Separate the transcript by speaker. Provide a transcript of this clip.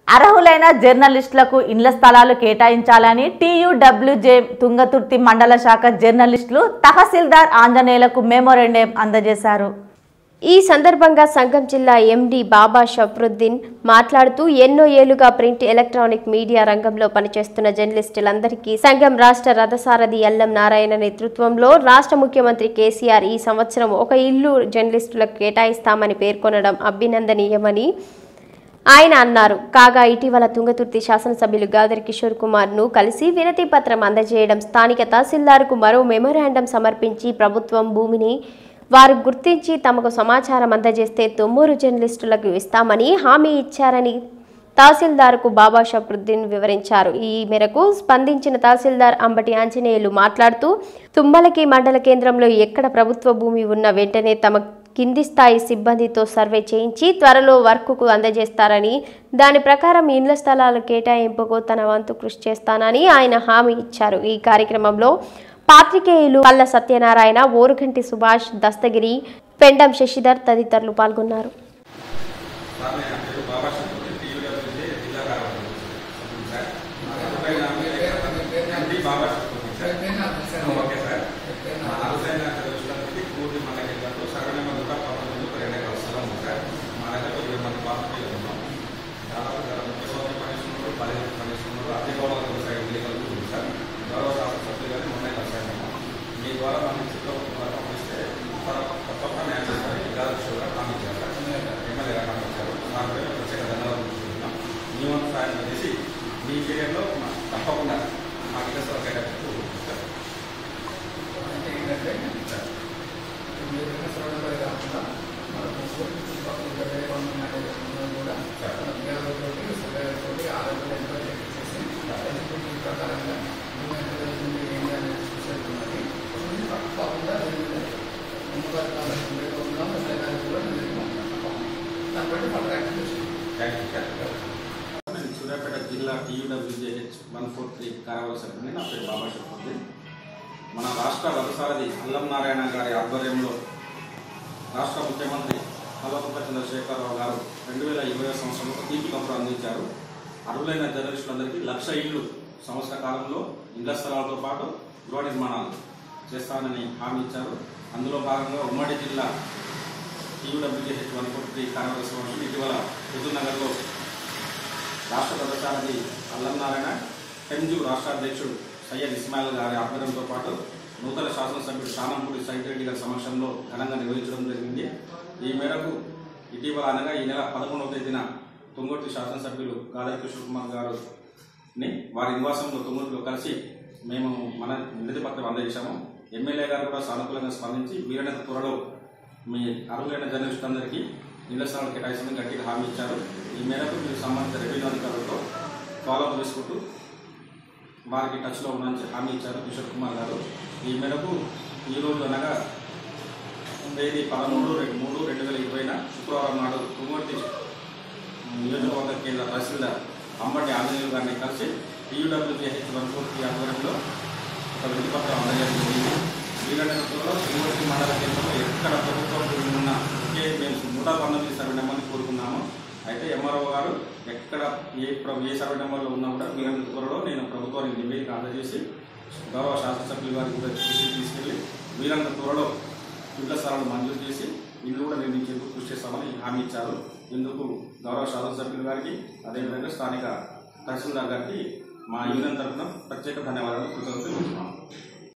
Speaker 1: అర్హులైన జర్నలిస్టులకు ఇండ్ల స్థలాలు కేటాయించాలని టీయూడబ్ల్యూజే తుంగతుర్తి మండల శాఖ జర్నలిస్టులు తహసీల్దార్ ఆంజనేయులకు మెమోరాండం అందజేశారు.
Speaker 2: ఈ సందర్భంగా సంగం జిల్లా ఎండి బాబా షఫరుద్దీన్ మాట్లాడుతూ ఎన్నో ఏళ్లుగా ప్రింట్ ఎలక్ట్రానిక్ మీడియా రంగంలో పనిచేస్తున్న జర్నలిస్టులందరికీ సంఘం రాష్ట్ర రథసారథి ఎల్లం నారాయణ నేతృత్వంలో రాష్ట్ర ముఖ్యమంత్రి కేసీఆర్ ఈ సంవత్సరం ఒక ఇల్లు జర్నలిస్టులకు కేటాయిస్తామని పేర్కొనడం అభినందనీయమని ఆయన అన్నారు. కాగా ఇటీవల తుంగతుర్తి శాసనసభ్యులు గాదర్ కిషోర్ కుమార్ ను కలిసి వినతి పత్రం అందజేయడం, స్థానిక తహసీల్దార్కు మరో మెమోరాండం సమర్పించి ప్రభుత్వం భూమిని వారు గుర్తించి తమకు సమాచారం అందజేస్తే తొమ్మూరు జర్నలిస్టులకు ఇస్తామని హామీ ఇచ్చారని తహసీల్దార్కు బాబా షఫరుద్దీన్ వివరించారు. ఈ మేరకు స్పందించిన తహసీల్దార్ అంబటి ఆంజనేయులు మాట్లాడుతూ తుమ్మలకి మండల కేంద్రంలో ఎక్కడ ప్రభుత్వ భూమి ఉన్న వెంటనే తమ కింది స్థాయి సిబ్బందితో సర్వే చేయించి త్వరలో వర్కుకు అందజేస్తారని, దాని ప్రకారం ఇండ్ల స్థలాల కేటాయింపుకు తన వంతు కృషి చేస్తానని ఆయన హామీ ఇచ్చారు. ఈ కార్యక్రమంలో పాత్రికేయులు పల్ల సత్యనారాయణ, ఓరుగంటి సుభాష్, దస్తగిరి, పెండం శశిధర్ తదితరులు పాల్గొన్నారు.
Speaker 3: మీ పీరియడ్లో తప్పకుండా మాకు ఇంట్రెస్ట్ ఏంటంటే మీరు కాకుండా మనకు కూడా సభ్యులతోటి ఆరోగ్యం ఎంతో చేసి ఎగ్జిక్యూటివ్ ప్రకారంగా ఏం చేయాలని చూసేట్టున్నది తప్పకుండా దాన్ని బట్టి మన సూర్యాపేట జిల్లా టీయూడబ్ల్యూజేహెచ్ 143 కారాగార సభ్యుని నా పేరు బాబా షఫరుద్దీన్. మన రాష్ట్ర రథసారథి అల్లం నారాయణ గారి ఆధ్వర్యంలో రాష్ట్ర ముఖ్యమంత్రి కల్వకుంట్ల చంద్రశేఖరరావు గారు 2020 సంవత్సరంలో తీపి కబురు అందించారు. అర్హులైన జర్నలిస్టులందరికీ 1,00,000 ఇళ్లు సంవత్సర కాలంలో ఇళ్ల స్థలాలతో పాటు గృహ నిర్మాణాలు చేస్తానని హామీ ఇచ్చారు. అందులో భాగంగా ఉమ్మడి జిల్లా టీయూడబ్ల్యూజేహెచ్ 143 కారాగార సభ్యులు ఇటీవల హుజూర్నగర్లో రాష్ట్ర రథసారథి అల్లం నారాయణ, పెంజు రాష్ట్ర అధ్యక్షుడు సయ్యద్ ఇస్మాయిల్ గారి ఆధ్వర్యంతో పాటు నూతన శాసనసభ్యుడు శానంపూడి సైటిరెడ్డి గారి సమక్షంలో ఘనంగా నిర్వహించడం జరిగింది. ఈ మేరకు ఇటీవల అనగా ఈ నెల 11వ తేదీన తుంగతుర్తి శాసనసభ్యులు గాదర్ కిషోర్ కుమార్ గారుని వారి నివాసంలో తుంగతుర్తిలో కలిసి మేము మన వినతి పత్రం అందజేశాము. ఎమ్మెల్యే గారు కూడా సానుకూలంగా స్పందించి వీలైనంత త్వరలో మీ అర్హులైన జర్నలిస్టులందరికీ ఇళ్ల స్థలాలు కేటాయిస్తామని గట్టిగా హామీ ఇచ్చారు. ఈ మేరకు మీరు సంబంధిత రెవెన్యూ అధికారులతో ఫాలోఅప్ చేసుకుంటూ వారికి టచ్లో ఉన్నారని హామీ ఇచ్చారు కిషోర్ కుమార్ గారు. ఈ మేరకు ఈరోజు అనగా తేదీ 13/3/2020 శుక్రవారం నాడు తుంగతుర్తి నియోజకవర్గ కేంద్ర తహసీల్దార్ అంబటి ఆంజనేయులు గారిని కలిసి టీయూడబ్ల్యూజేహెచ్ 143 ఆధ్వర్యంలో ఒక వినతి పత్రం అందజేయడం జరిగింది. వీరంలో తుంగతుర్తి మండల కేంద్రంలో ఎక్కడ ప్రభుత్వం ఉన్న మేము 119 సర్వే నెంబర్ని కోరుకున్నాము. అయితే ఎంఆర్ఓ గారు ఎక్కడ ఏ సర్వే నెంబర్లో ఉన్నా కూడా వీరంత త్వరలో నేను ప్రభుత్వానికి నివేదిక అందజేసి గౌరవ శాసనసభ్యులు గారికి కూడా దృష్టికి తీసుకెళ్లి వీరంత త్వరలో ఇళ్ల స్థలాలు మంజూరు చేసి ఇల్లు కూడా నిర్మించేందుకు కృషి చేస్తామని హామీ ఇచ్చారు. ఇందుకు గౌరవ శాసనసభ్యులు గారికి అదేవిధంగా స్థానిక తహసీల్దార్ గారికి మా యూనియన్ తరఫున ప్రత్యేక ధన్యవాదాలు కృతజ్ఞతలు తెలుపుతున్నాము.